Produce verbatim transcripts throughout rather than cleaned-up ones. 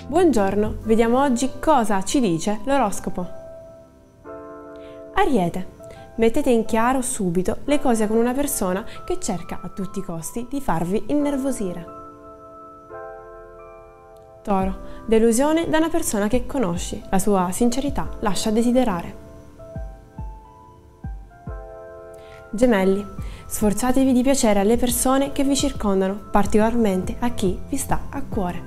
Buongiorno, vediamo oggi cosa ci dice l'oroscopo. Ariete, mettete in chiaro subito le cose con una persona che cerca a tutti i costi di farvi innervosire. Toro, delusione da una persona che conosci, la sua sincerità lascia desiderare. Gemelli, sforzatevi di piacere alle persone che vi circondano, particolarmente a chi vi sta a cuore.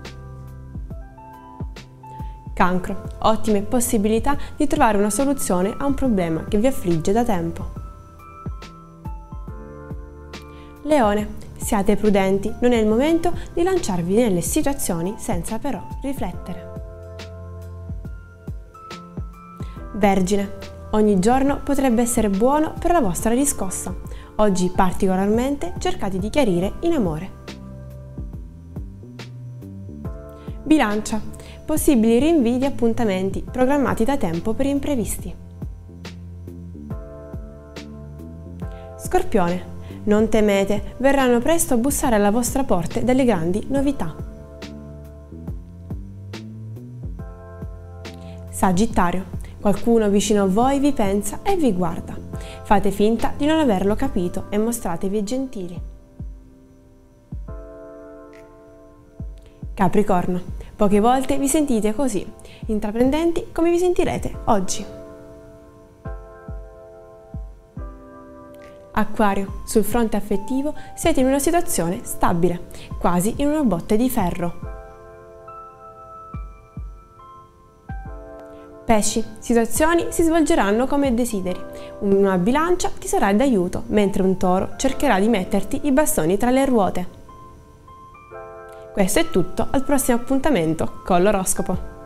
Cancro, ottime possibilità di trovare una soluzione a un problema che vi affligge da tempo. Leone, siate prudenti, non è il momento di lanciarvi nelle situazioni senza però riflettere. Vergine, ogni giorno potrebbe essere buono per la vostra riscossa. Oggi particolarmente cercate di chiarire in amore. Bilancia, possibili rinvii di appuntamenti programmati da tempo per imprevisti. Scorpione, non temete, verranno presto a bussare alla vostra porta delle grandi novità. Sagittario, qualcuno vicino a voi vi pensa e vi guarda. Fate finta di non averlo capito e mostratevi gentili. Capricorno, poche volte vi sentite così, intraprendenti come vi sentirete oggi. Acquario, sul fronte affettivo siete in una situazione stabile, quasi in una botte di ferro. Pesci, situazioni si svolgeranno come desideri. Una bilancia ti sarà d'aiuto, mentre un toro cercherà di metterti i bastoni tra le ruote. Questo è tutto, al prossimo appuntamento con l'oroscopo.